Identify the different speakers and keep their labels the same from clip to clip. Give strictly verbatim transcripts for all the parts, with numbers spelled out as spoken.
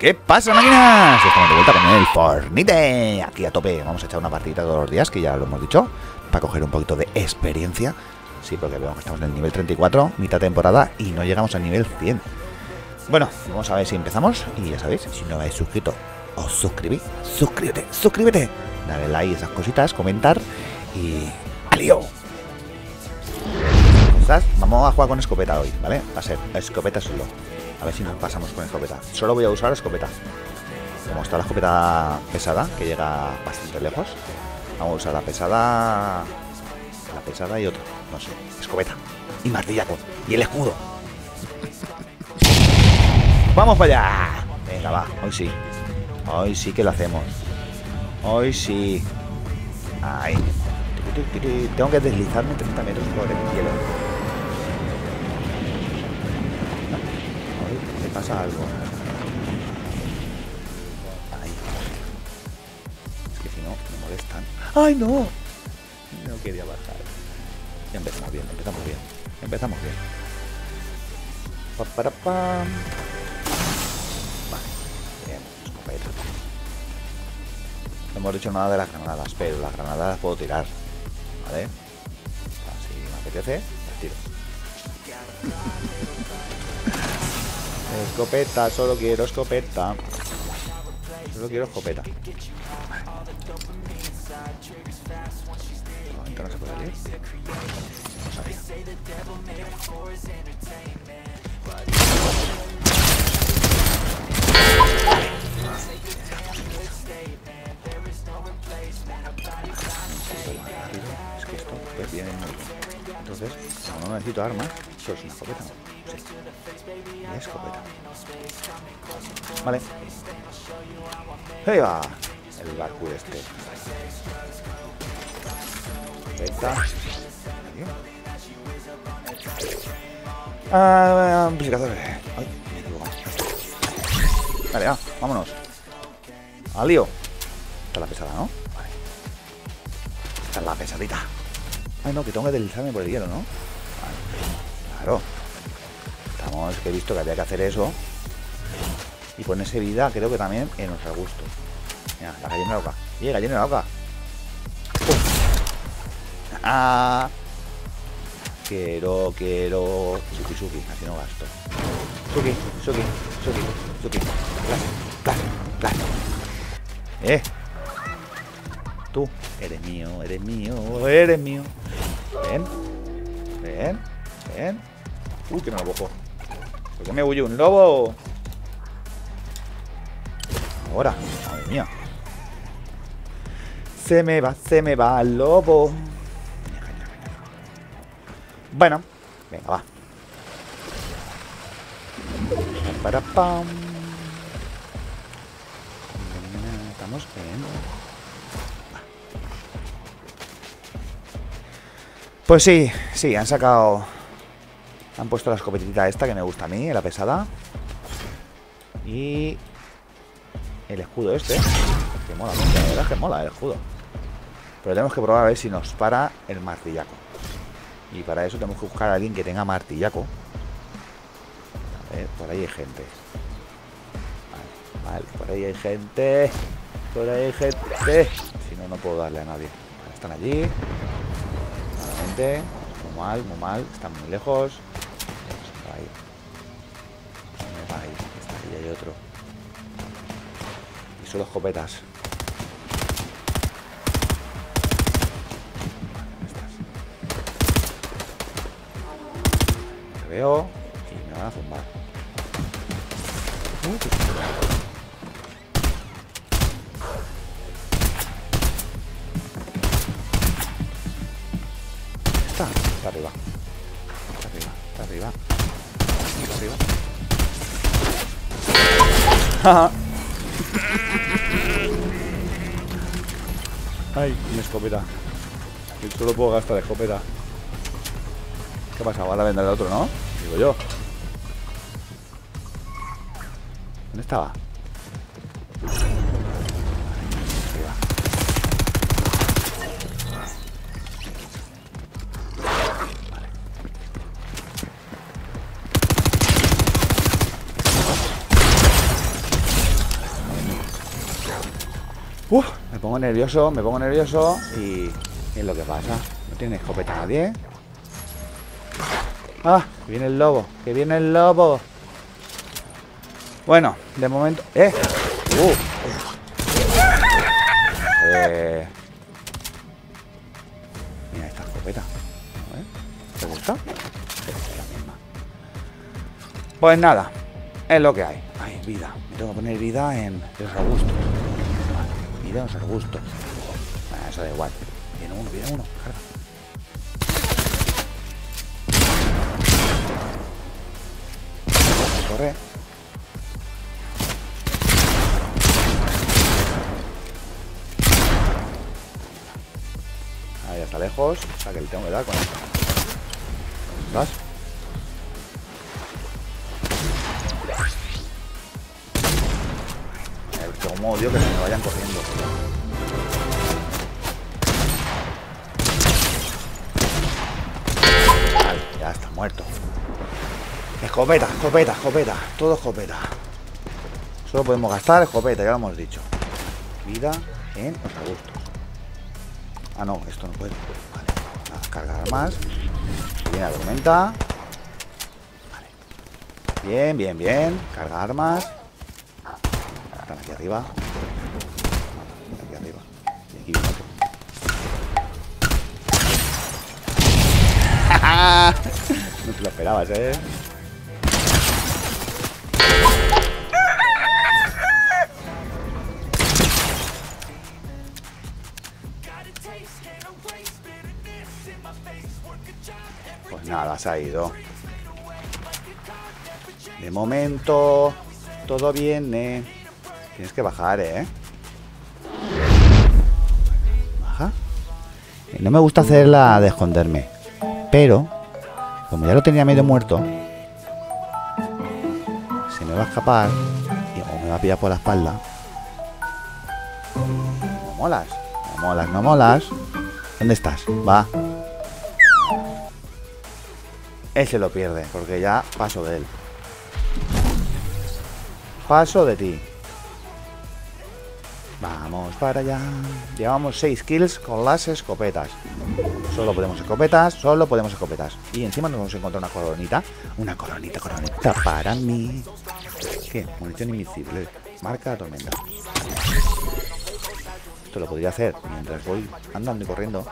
Speaker 1: ¿Qué pasa, máquinas? Estamos de vuelta con el Fortnite. Aquí a tope. Vamos a echar una partidita todos los días, que ya lo hemos dicho, para coger un poquito de experiencia. Sí, porque vemos que estamos en el nivel treinta y cuatro, mitad temporada, y no llegamos al nivel cien. Bueno, vamos a ver si empezamos. Y ya sabéis, si no habéis suscrito, os suscribís. Suscríbete, suscríbete. Dale like, esas cositas, comentar. Y... ¡alío! ¿Estás? Vamos a jugar con escopeta hoy, ¿vale? Va a ser escopeta solo. A ver si nos pasamos con escopeta. Solo voy a usar escopeta. Como está la escopeta pesada, que llega bastante lejos, vamos a usar la pesada. La pesada y otra. No sé. Escopeta. Y martillaco. Y el escudo. ¡Vamos para allá! Venga, va. Hoy sí. Hoy sí que lo hacemos. Hoy sí. Ahí. Tengo que deslizarme treinta metros por el hielo. Me pasa algo. Ahí. Es que si no, me molestan. ¡Ay, no! No quería bajar. Ya empezamos bien, empezamos bien. Empezamos bien. Pa, para, pam. Vale. Bien, escopeta. No hemos dicho nada de las granadas, pero las granadas las puedo tirar. ¿Vale? Así me apetece, las tiro. Escopeta, solo quiero escopeta. Solo quiero escopeta. Vale. No se puede salir. No sabía. Es que esto pues viene muy bien. Entonces, como no necesito armas, solo es una escopeta. Sí. Y escopeta. Vale. Ahí va. El barco este. Escopeta. Ah, amplificador. Ay, me he equivocado. Vale, va, vámonos. Al lío. Esta es la pesada, ¿no? Vale. Esta es la pesadita. Ay, no, que tengo que deslizarme por el hielo, ¿no? Vale. Claro. Estamos, que he visto que había que hacer eso. Y ponerse vida, creo que también en nuestro gusto. Mira, la gallina de la boca. ¡Y gallina de la boca! ¡Ah! Quiero, quiero... Suki, suki, así no gasto. Suki, suki, suki, suki. Plas, plas, plas. Eh. Tú, eres mío, eres mío, eres mío. Ven. Ven. Ven. Uy, que me lo cojo. ¿Por qué me huye un lobo? Ahora, madre mía. Se me va, se me va el lobo. Bueno, venga, va. Para pam. Estamos bien. Pues sí, sí, han sacado. Han puesto la escopetita esta que me gusta a mí, la pesada. Y el escudo este. Que mola mucho, la verdad es que mola el escudo. Pero tenemos que probar a ver si nos para el martillaco. Y para eso tenemos que buscar a alguien que tenga martillaco. A ver, por ahí hay gente. Vale, vale, por ahí hay gente. Por ahí hay gente. Si no, no puedo darle a nadie. Vale, están allí. Claramente. Muy mal, muy mal. Están muy lejos. Por ahí. Por ahí. Está ahí, hay otro. Y solo escopetas. Veo y me van a zumbar. Uh, qué está, está arriba. Está arriba, está arriba. Está arriba. Ay, mi escopeta. Yo solo puedo gastar escopeta. ¿Qué pasa? Ahora vendrá el otro, ¿no? Digo yo. ¿Dónde estaba? Vale. Uf, me pongo nervioso, me pongo nervioso y, y es lo que pasa. No tiene escopeta nadie. Ah, que viene el lobo, que viene el lobo. Bueno, de momento... ¡Eh! ¡Uh! Eh... Mira esta escopeta. A ver, ¿te gusta? Es la misma. Pues nada, es lo que hay. Ay, vida. Me tengo que poner vida en los arbustos. Vale, vida en los arbustos. Bueno, eso da igual. Viene uno, viene uno. Carga. Corre. Ahí está lejos. O sea que le tengo que dar con esto. ¿Vas? Como odio que se me vayan corriendo. Vale, ya está muerto. Escopeta, escopeta, escopeta. Todo escopeta. Solo podemos gastar escopeta, ya lo hemos dicho. Vida en los arbustos. Ah, no, esto no puedo. Vale, a cargar más. Viene la tormenta. Vale. Bien, bien, bien. Carga armas. Están aquí arriba. Aquí arriba. Y aquí viene otro. No te lo esperabas, ¿eh? Pues nada, se ha ido. De momento, todo viene. Tienes que bajar, ¿eh? Baja. No me gusta hacer la de esconderme. Pero, como ya lo tenía medio muerto, se me va a escapar y o me va a pillar por la espalda. No molas, no molas, no molas. ¿Dónde estás? Va. Él se lo pierde, porque ya paso de él. Paso de ti. Vamos para allá. Llevamos seis kills con las escopetas. Solo podemos escopetas, solo podemos escopetas. Y encima nos vamos a encontrar una coronita. Una coronita, coronita para mí. ¿Qué? Munición invisible. Marca la tormenta. Esto lo podría hacer mientras voy andando y corriendo.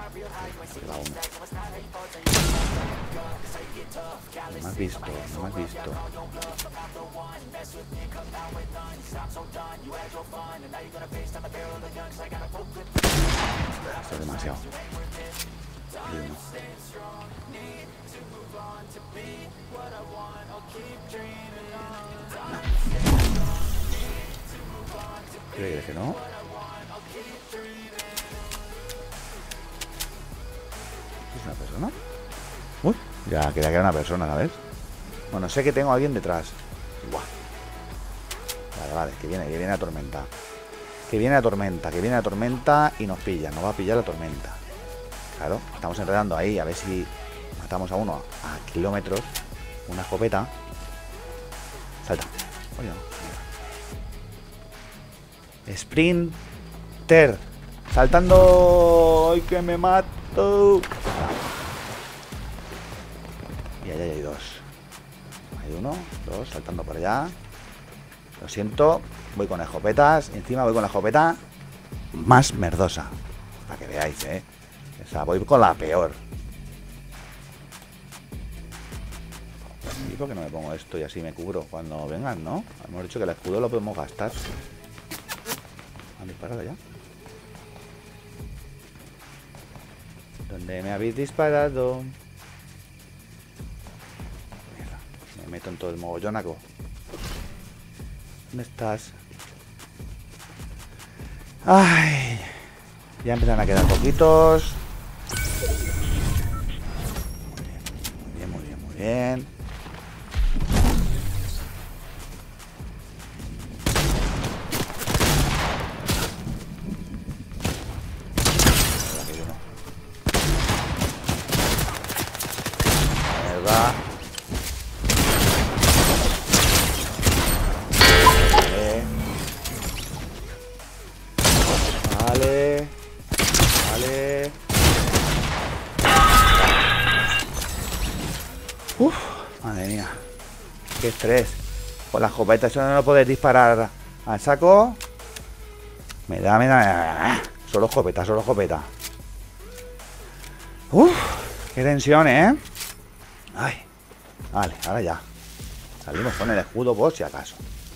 Speaker 1: No me has visto, no me has visto. Esto es demasiado. No. ¿Crees que no? ¿Es una persona? Uy, ya quería que era una persona, ¿sabes? Bueno, sé que tengo a alguien detrás. Buah. Vale, vale, que viene, que viene la tormenta. Que viene la tormenta, que viene la tormenta y nos pilla, nos va a pillar la tormenta. Claro, estamos enredando ahí, a ver si matamos a uno a kilómetros. Una escopeta. Salta. Oye, no. Sprinter. Saltando. ¡Ay, que me mato! Y allá hay dos. Hay uno, dos, saltando por allá. Lo siento, voy con escopetas. Y encima voy con la escopeta más merdosa. Para que veáis, ¿eh? O sea, voy con la peor. ¿Y por qué no me pongo esto y así me cubro cuando vengan, no? Hemos dicho que el escudo lo podemos gastar. ¿Han disparado ya? ¿Dónde me habéis disparado? Mierda, me meto en todo el mogollonaco. ¿Dónde estás? Ay, ya empiezan a quedar poquitos. Muy bien, muy bien, muy bien. Mierda. Madre mía. Qué estrés. Con la escopeta, eso no lo puedes disparar al saco. Me da, me da. Solo escopeta, solo escopeta. Uf, qué tensión, ¿eh? Ay. Vale, ahora ya. Salimos con el escudo por si acaso.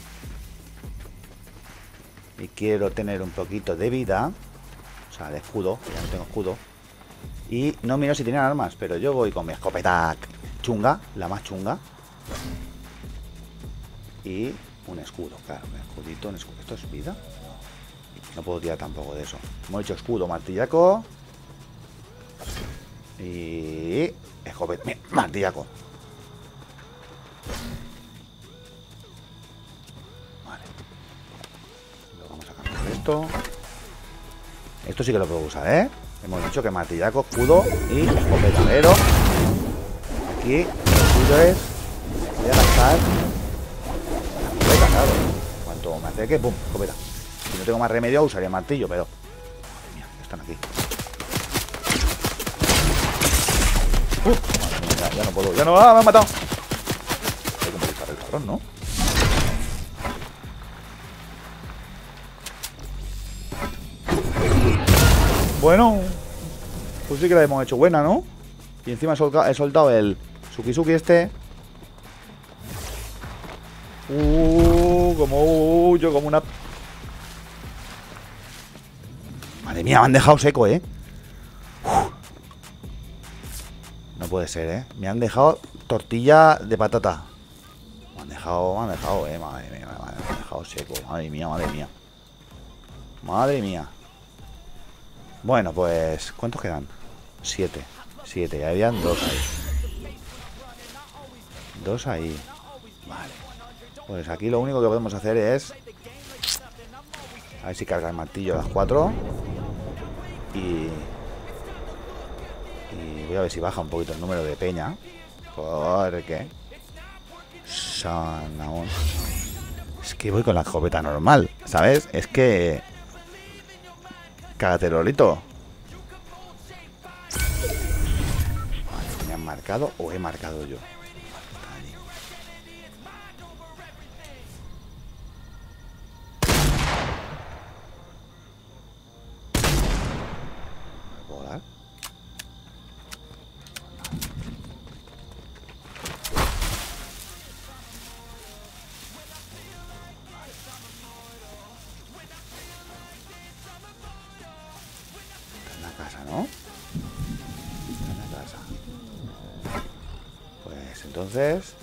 Speaker 1: Y quiero tener un poquito de vida. O sea, de escudo, que ya no tengo escudo. Y no miro si tienen armas, pero yo voy con mi escopeta chunga, la más chunga. Y un escudo, claro, un escudito, un escudo. ¿Esto es vida? No puedo tirar tampoco de eso. Hemos hecho escudo, martillaco. Y... escopeta, mira, martillaco. Vale. Lo vamos a cambiar esto. Esto sí que lo puedo usar, ¿eh? Hemos dicho que martillaco, escudo y escopeta. Pero aquí lo suyo es... voy a gastar la escopeta, claro. Cuanto me acerque, pum, escopeta. Si no tengo más remedio, usaría martillo, pero... madre mía, están aquí. Uh, madre mía, ya, ya no puedo, ya no... ¡Ah, me han matado! Hay que disparar el cabrón, ¿no? Bueno, pues sí que la hemos hecho buena, ¿no? Y encima he, solca, he soltado el Suki-Suki este. Uh, como uh, yo como una... madre mía, me han dejado seco, ¿eh? Uf. No puede ser, ¿eh? Me han dejado tortilla de patata. Me han dejado, me han dejado, ¿eh? Madre mía, me han dejado seco. Madre mía, madre mía. Madre mía. Bueno, pues... ¿cuántos quedan? Siete. Siete, ya habían dos ahí. Dos ahí. Vale. Pues aquí lo único que podemos hacer es... a ver si carga el martillo a las cuatro. Y... y voy a ver si baja un poquito el número de peña. Porque... Sanamón. Es que voy con la escopeta normal, ¿sabes? Es que... cágate, Lolito. Vale, ¿me han marcado o he marcado yo? ¿Me puedo dar? Está en la casa, ¿no? Está en la casa. Pues entonces...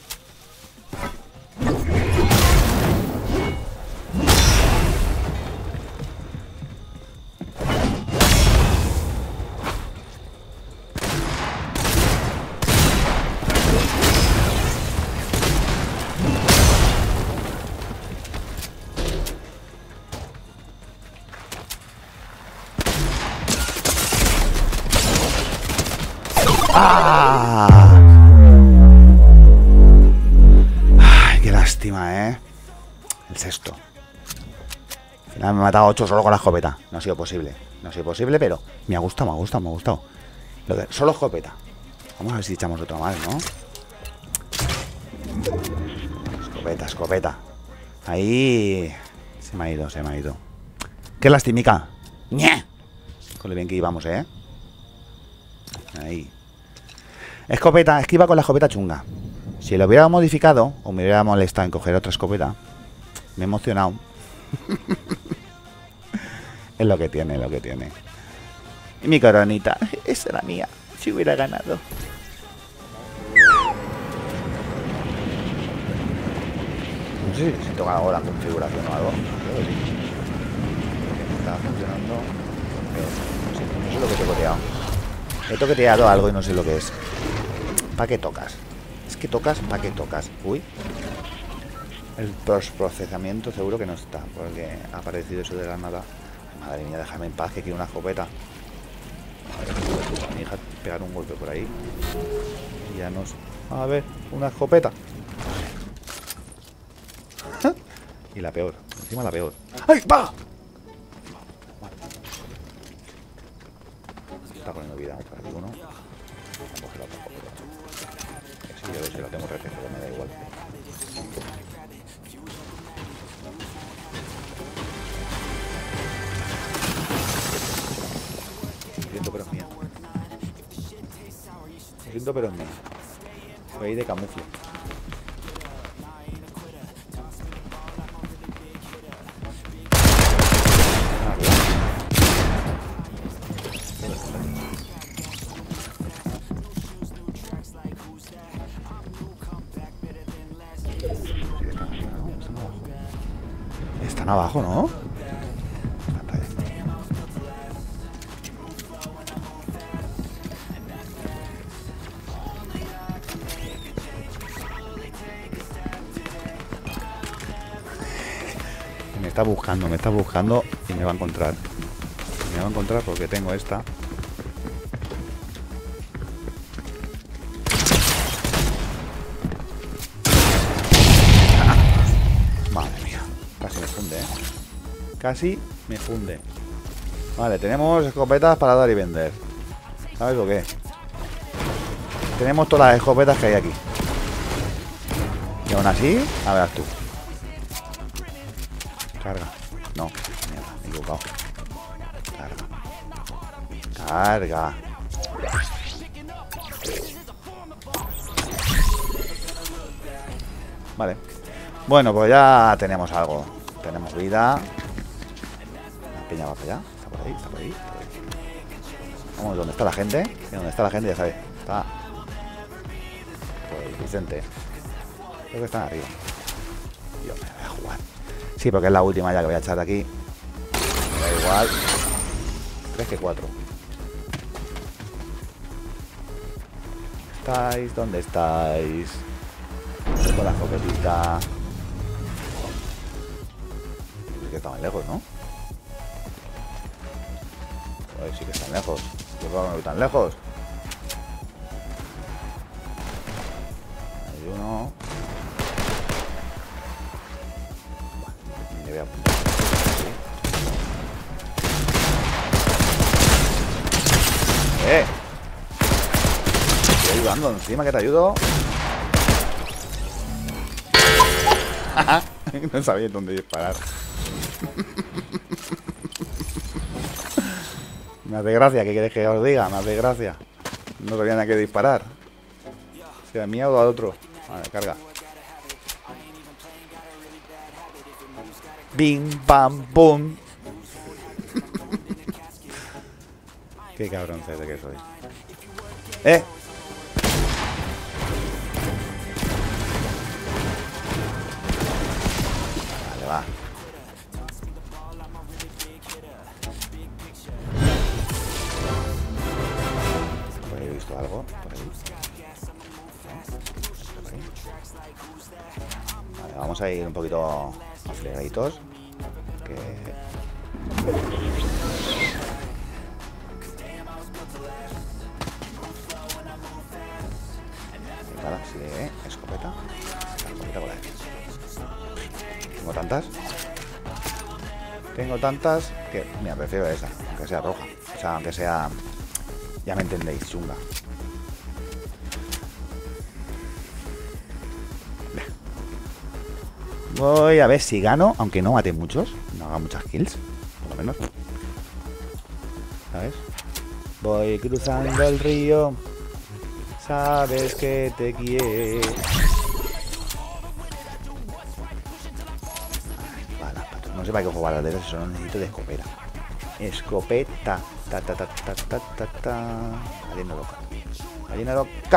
Speaker 1: ¡ah! Ay, qué lástima, ¿eh? El sexto. Al final me he matado ocho solo con la escopeta. No ha sido posible. No ha sido posible, pero me ha gustado, me ha gustado, me ha gustado. Lo que... solo escopeta. Vamos a ver si echamos otra más, ¿no? Escopeta, escopeta. Ahí... se me ha ido, se me ha ido. ¡Qué lastimica! ¡Nie! Con lo bien que íbamos, ¿eh? Ahí. Escopeta, esquiva con la escopeta chunga. Si lo hubiera modificado, o me hubiera molestado en coger otra escopeta, me he emocionado. Es lo que tiene, es lo que tiene. Y mi coronita, esa era mía, si hubiera ganado. No sé si toca algo la configuración o algo. Creo que sí. Porque estaba funcionando. Pero no sé, no sé lo que he toqueteado. He toqueteado algo y no sé lo que es. ¿Para qué tocas? Es que tocas, ¿para qué tocas? Uy. El procesamiento seguro que no está, porque ha aparecido eso de la nada. Madre mía, déjame en paz, que quiero una escopeta. A mi hija pegar un golpe por ahí. Y ya nos... a ver, una escopeta. Y la peor, encima la peor. ¡Ay, va! Está poniendo vida, por aquí uno. Vamos a coger la otra escopeta. Yo si lo tengo reflejo, me da igual. Lo siento, pero es mía. Lo siento, pero es mía. Voy ahí de camufle. Están abajo, ¿no? Me está buscando, me está buscando y me va a encontrar. Me va a encontrar porque tengo esta. Ah, madre mía, casi me funde, ¿eh? Casi me funde. Vale, tenemos escopetas para dar y vender. ¿Sabes lo que? Tenemos todas las escopetas que hay aquí. Y aún así, a ver tú. Carga. No, mierda, me he equivocado. Carga. Carga. Vale. Bueno, pues ya tenemos algo. Tenemos vida. La peña va para allá. Está por ahí, está por ahí, está por ahí. Vamos, ¿dónde está la gente? Y donde está la gente, ya sabes. Está. Pues Vicente. Creo que están arriba. Yo me voy a jugar. Sí, porque es la última ya que voy a echar de aquí. Me da igual. Tres que cuatro. ¿Estáis? ¿Dónde estáis? Con la escopetita. Es que están lejos, ¿no? Ay, sí que están lejos. Yo creo que no voy tan lejos. Hay uno. Vale, le voy a apuntar. ¡Eh! Estoy ayudando encima, que te ayudo. No sabía dónde disparar. Me hace gracia, ¿qué queréis que os diga? Me hace gracia. No sabía nada que disparar. Si a mí o al otro. Vale, carga. Bim, pam, pum. Qué cabroncete que soy. ¡Eh! Vale, va. Por ahí he visto algo. Por ahí. Por ahí. Vale, vamos a ir un poquito aflegaditos. Que... Sí, ¿eh? Escopeta. Escopeta por ahí. Tengo tantas. Tengo tantas que, mira, prefiero esa, aunque sea roja. O sea, aunque sea... Ya me entendéis, chunga. Voy a ver si gano, aunque no mate muchos. No haga muchas kills, por lo menos. ¿Sabes? Voy cruzando el río. Sabes que te quiero. Vale, no sé para qué jugar a dedos, solo necesito de escopeta. Escopeta. Ta ta ta ta ta ta ta. Gallina loca. Gallina loca.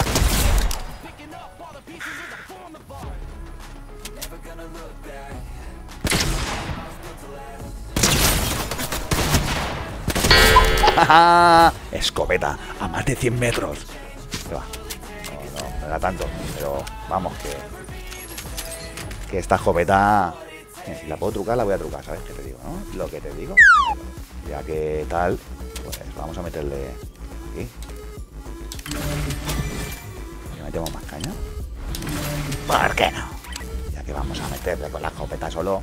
Speaker 1: Escopeta a más de cien metros. ¿Qué va? No, no, no era tanto, pero vamos que que esta escopeta, mira, si la puedo trucar, la voy a trucar, ¿sabes qué te digo, no? Lo que te digo. Ya que tal, pues vamos a meterle aquí. ¿Le metemos más caña? ¿Por qué no? Ya que vamos a meterle con la escopeta solo.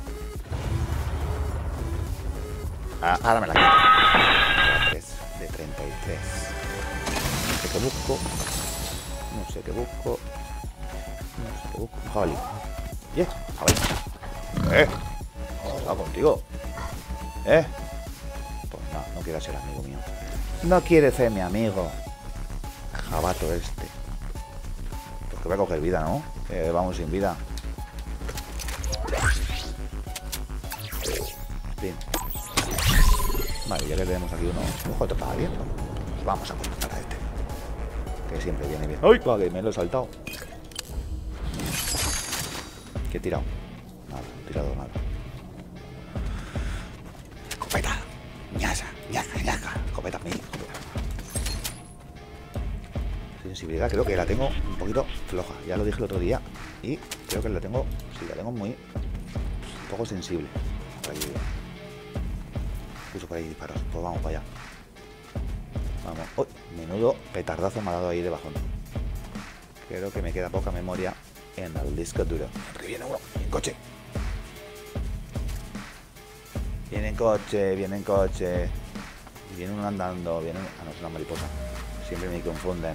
Speaker 1: Ah, ahora me la quito. De treinta y tres. No sé qué busco. No sé qué busco. Uh, un jabalí. Yeah, jabalí. Eh. ¿Qué va contigo? Eh. Pues no, no quiere ser amigo mío. No quiere ser mi amigo. Jabato este. Pues que voy a coger vida, ¿no? Eh, vamos sin vida. Bien. Vale, ya que tenemos aquí uno. Ojo, te estaba viendo. Pues vamos a conectar a este. Que siempre viene bien. ¡Ay! Vale, me lo he saltado. ¿Qué he tirado? Nada, no he tirado nada. Escopeta. Ñasa, ñaca, ñaca. Escopeta mía, escopeta. Sensibilidad, creo que la tengo un poquito floja. Ya lo dije el otro día. Y creo que la tengo. Sí, la tengo muy. Un poco sensible. Por aquí. Escucho por ahí disparos. Pues vamos para allá. Vamos. Uy, menudo petardazo me ha dado ahí debajo. Creo que me queda poca memoria en el disco duro. Que viene uno. En coche. Viene en coche, viene en coche. Y viene uno andando. Viene. Ah, no, es una mariposa. Siempre me confunden.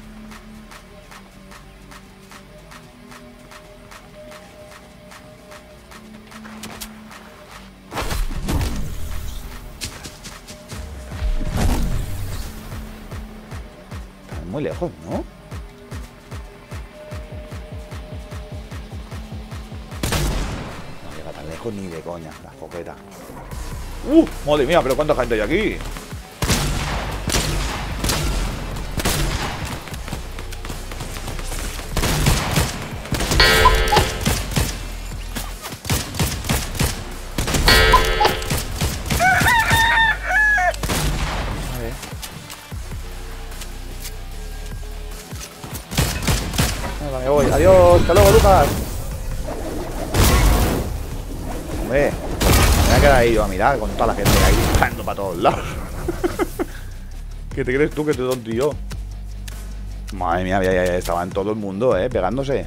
Speaker 1: Están muy lejos, ¿no? Ni de coña, la escopeta. ¡Uh! ¡Madre mía! ¿Pero cuánta gente hay aquí? A ver. Venga, me voy. Adiós. Hasta luego, Lucas. Hombre, me voy a quedar ahí yo a mirar con toda la gente ahí disparando para todos lados. ¿Qué te crees tú que te doy un tío? Madre mía, ya, ya, ya estaba en todo el mundo, eh, pegándose.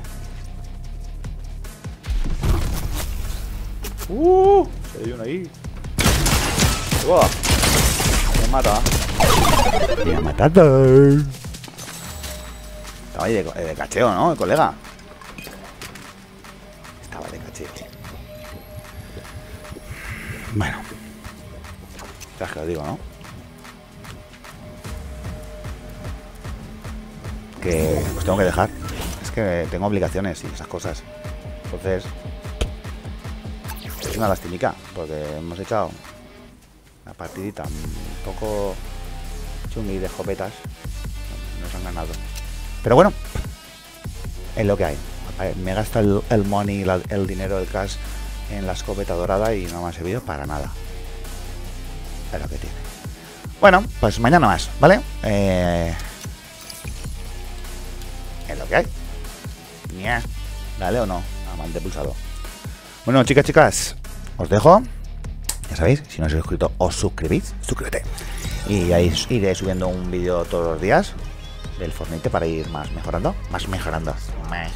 Speaker 1: Uh, hay uno ahí. ¡Uah! Me mata. Me ha matado. Estaba ahí de, de cacheo, ¿no? El colega. Estaba de cacheo. Bueno, ya es que lo digo, ¿no? Que os tengo que dejar. Es que tengo obligaciones y esas cosas. Entonces, es una lastimica, porque hemos echado una partidita un poco chungui de escopetas. Nos han ganado. Pero bueno, es lo que hay. Me gasta el, el money, la, el dinero, el cash en la escopeta dorada y no me ha servido para nada. Es lo que tiene. Bueno, pues mañana más, ¿vale? Eh... Es lo que hay. Ña. ¿Dale o no? Amante pulsado. Bueno, chicas, chicas, os dejo. Ya sabéis, si no os habéis suscrito, os suscribís. Suscríbete. Y ahí iré subiendo un vídeo todos los días del Fortnite para ir más mejorando. Más mejorando. Más.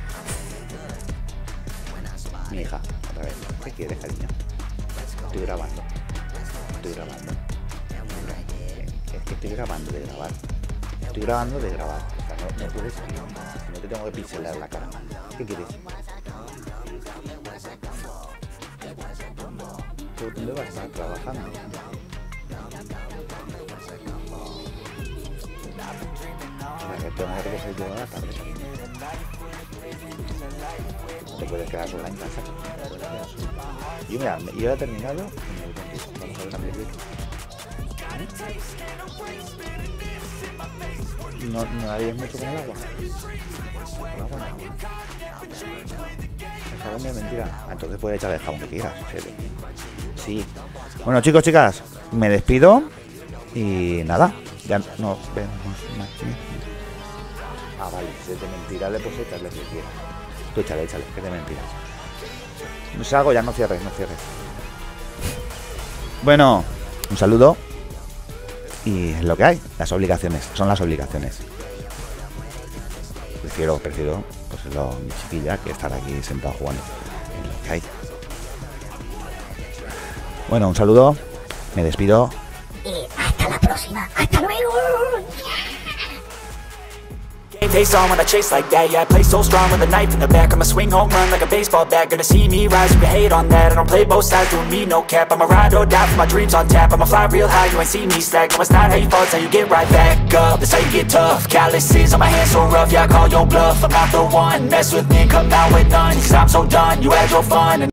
Speaker 1: Mi hija. ¿Qué quieres, cariño? Estoy grabando. Estoy grabando. Es que estoy grabando de grabar. Estoy grabando de grabar. O sea, no, no puedes. No te tengo que pixelar la cara. ¿Qué quieres? ¿Tú dónde vas a estar trabajando? Para que tengo que recoger yo a la tarde. Te puedes quedar sola en casa. Yo mira, yo ya he terminado. Vamos a ver la película. No, no haríais mucho con el agua. Con el agua no. El jabón es mentira. Entonces puedes echar el jabón que quieras. Sí. Bueno, chicos, chicas, me despido. Y nada, ya nos vemos más. Ah, vale, si es de mentira, le puedes echarle si quieras. Tú échale, échale, que es de mentiras. No salgo, ya no cierres, no cierres. Bueno, un saludo. Y es lo que hay, las obligaciones, son las obligaciones. Prefiero, prefiero, pues lo mi chiquilla que estar aquí sentado jugando. Es lo que hay. Bueno, un saludo, me despido.
Speaker 2: Y hasta la próxima, hasta luego. Face on when I chase like that, yeah, I play so strong with a knife in the back. I'ma swing home run like a baseball bat. Gonna see me rise, you can hate on that. I don't play both sides, doing me no cap. I'ma ride or die for my dreams on tap. I'ma fly real high, you ain't see me slack. No, it's not how you fall, it's how you get right back up. That's how you get tough. Calluses on my hands so rough, yeah, I call your bluff. I'm not the one, mess with me, come out with none. Cause I'm so done, you had your fun and